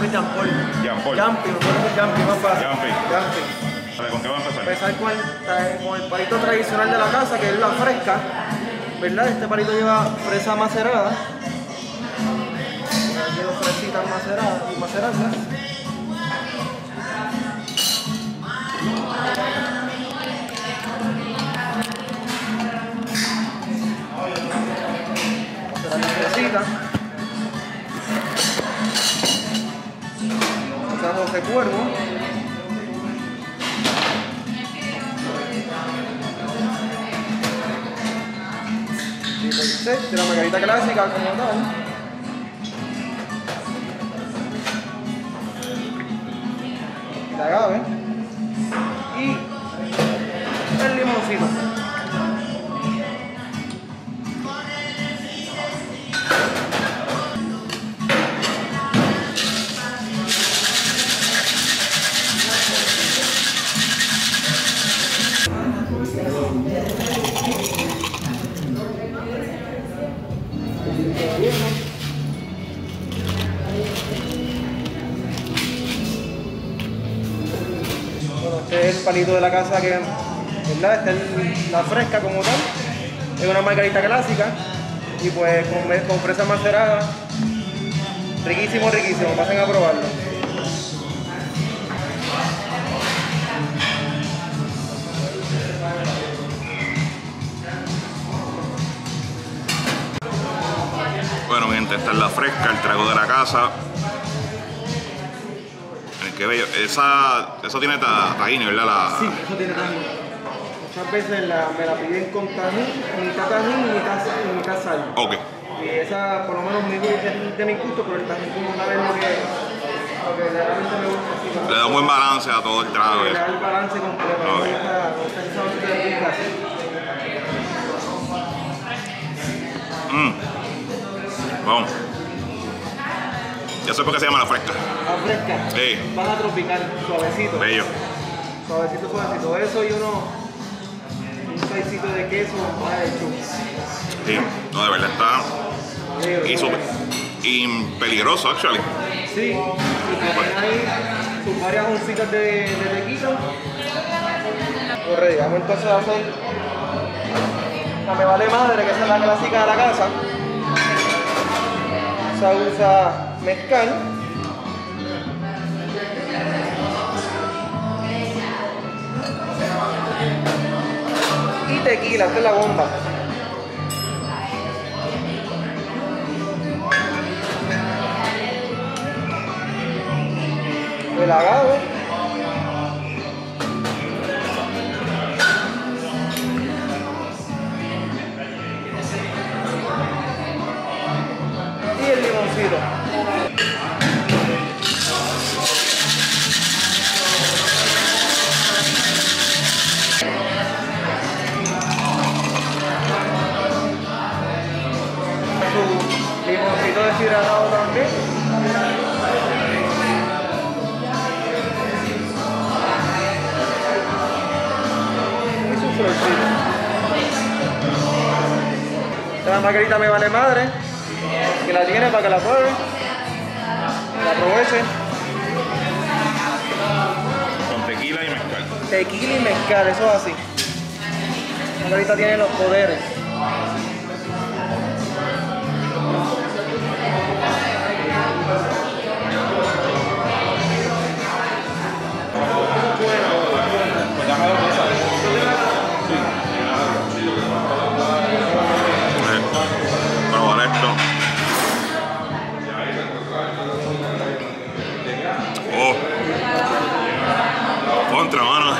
es Jean Paul. Jean Paul. Jumpy, me puedo decir Jumpy, más fácil. Jumpy. Jumpy. Vale, ¿con qué va a empezar? Empezar con el palito tradicional de la casa, que es la fresca, ¿verdad? Este palito lleva fresa macerada. Lleva fresitas maceradas y maceradas. Usamos de cuervo. Tipo el set de la margarita clásica como tal. El agave. Y el limoncito. Bueno, este es el palito de la casa que, ¿verdad? Esta es la fresca como tal. Es una margarita clásica y pues con fresa macerada. Riquísimo, riquísimo. Pasen a probarlo. Bueno, mi gente, esta es la fresca, el trago de la casa. Qué bello. Eso tiene tahini, ¿verdad? Sí, eso tiene tajín. Muchas veces me la piden con tajín, mitad tajín y mitad sal. Ok. Y esa, por lo menos, es de mi gusto, pero el tajín como una vez lo que realmente me gusta. Así, le da un buen balance a todo el trago. Le da el balance completo. Okay. Esa sabor de rica. Vamos. Ya sé por qué se llama la fresca. La fresca. Sí. Van a tropical, suavecito. Bello. Suavecito, suavecito. Eso y un saicito de queso más hecho. Sí, no, de verdad está. Y súper. Y peligroso, actually. Sí, y tienen ahí sus varias oncitas de tequila. Correcto, vamos entonces a hacer la me vale madre, que esa es la clásica de la casa. Se usa mezcal. Y tequila, esta es la bomba. El agave. Y el limoncito. Su limoncito deshidratado también. Esta margarita me vale madre, que la tiene para que la pruebe, la aproveche. Con tequila y mezcal. Tequila y mezcal, eso es así. La margarita tiene los poderes. Probar esto. Oh. Contra, mano.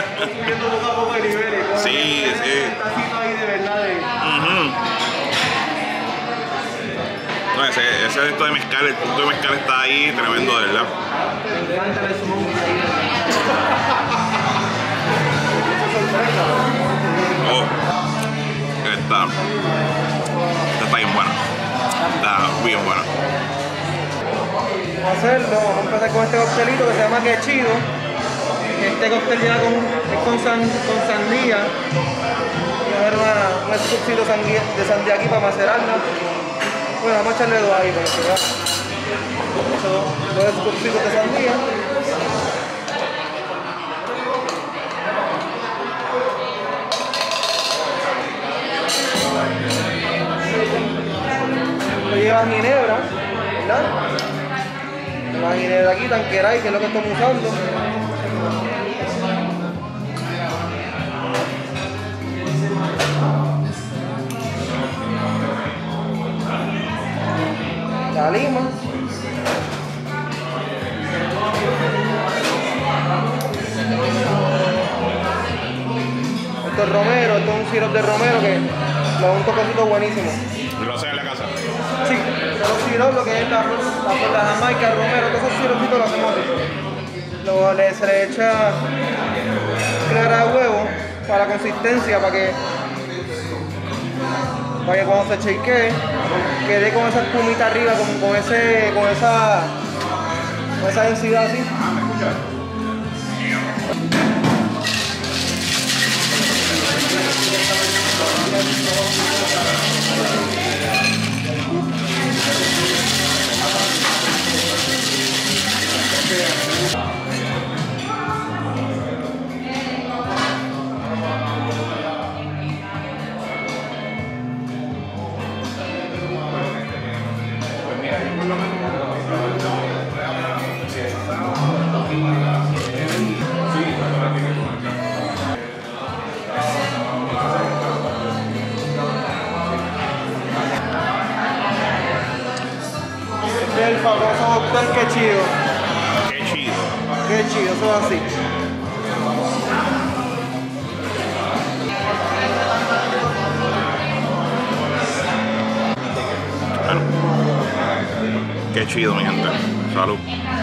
Sí, sí. No, ese esto de mezcal, el punto de mezcal está ahí, tremendo, de verdad. Me encanta el smoke. Oh. Esta está bien buena. Está bien buena. Vamos a hacerlo, vamos a empezar con este coctelito que se llama quechido. Este cóctel ya con sandía. Voy a dar un scoopcito de sandía aquí para macerarla. Bueno, vamos a echarle dos ahí para que vea. Dos scoopitos de sandía. Esto lleva ginebra, ¿verdad? La ginebra aquí, Tanqueray, que es lo que estamos usando. La lima. Esto es romero, esto es un sirope de romero que le da un toquecito buenísimo. ¿Lo haces en la casa? Sí, pero sirope, lo que es la jamaica, el romero, todos esos siropitos lo hacemos así. Luego se le echa clara de huevo para la consistencia, para que cuando se shakee quede con esa espumita arriba, con esa densidad así. ¿Me escuchas? El famoso cóctel que chido. Qué chido. Qué chido, eso es así. Bueno, qué chido, mi gente. Salud.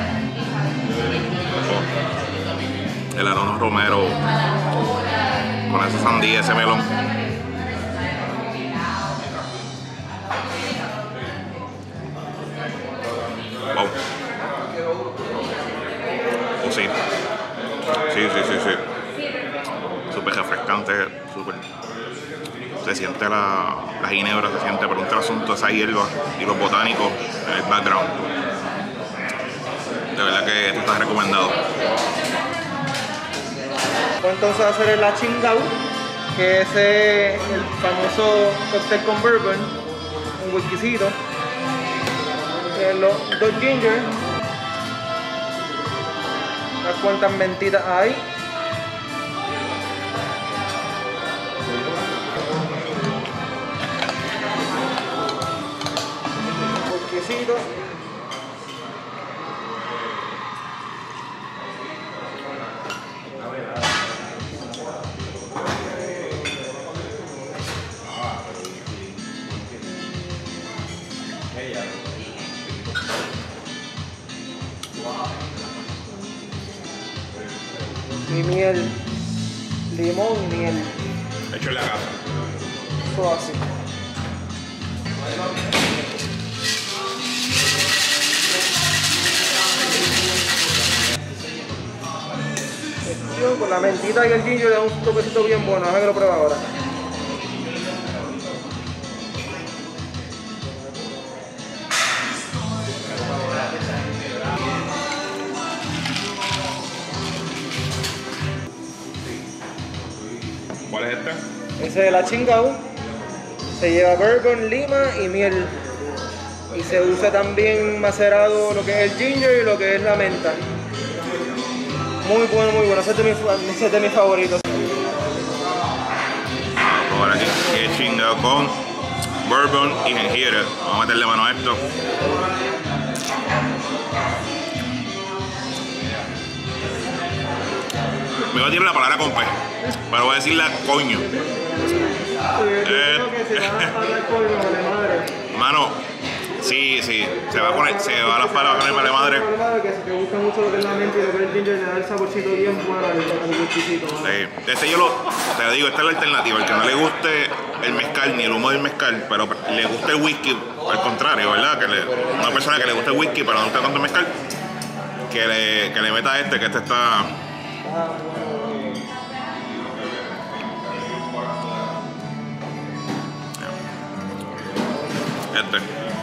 Oh, el aroma romero con esa sandía, ese melón. Wow. Oh, sí. Sí. Súper refrescante, súper. Se siente la ginebra, se siente, pero un trasunto esa hierba y los botánicos en el background. De verdad que esto está recomendado. Pues entonces hacer el Chingao, que es el famoso cóctel con bourbon, un whiskycito. Los dos ginger, unas cuantas mentitas ahí. Whiskycito. Y miel, limón y miel. Hecho en la casa. Todo así. Con la mentita y el ginger le da un toquecito bien bueno. Déjame que lo pruebe ahora. ¿Cuál es este? Ese es la Chingao. Se lleva bourbon, lima y miel. Y se usa también macerado lo que es el ginger y lo que es la menta. Muy bueno, muy bueno. Ese es de mis favoritos. Ahora aquí, que chingado con bourbon y jengibre. Vamos a meterle mano a esto. Me voy a tirar la palabra con P, pero voy a decirla coño. Mano, sí, se va a poner, se va a las palabras con el madre. Que si te gusta mucho lo que es la menta y lo que es el ginger, le da el saborcito bien bueno al whiskycito. Sí, este yo te lo digo, esta es la alternativa. El que no le guste el mezcal ni el humo del mezcal, pero le gusta el whisky, al contrario, ¿verdad? Una persona que le gusta el whisky, pero no gusta tanto el mezcal, que le meta este, que este está. Este.